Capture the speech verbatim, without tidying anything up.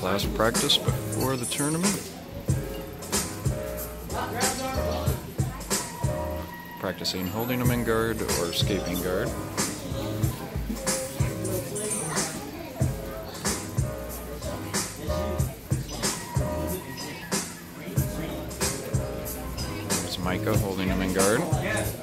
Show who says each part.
Speaker 1: class practice before the tournament. Practicing holding them in guard or escaping guard. There's Micah holding him in guard.